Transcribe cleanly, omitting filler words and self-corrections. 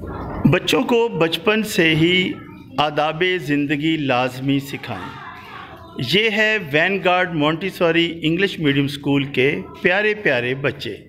बच्चों को बचपन से ही आदाब ज़िंदगी लाजमी सिखाएं। ये है Vanguard Montessori English medium school के प्यारे प्यारे बच्चे।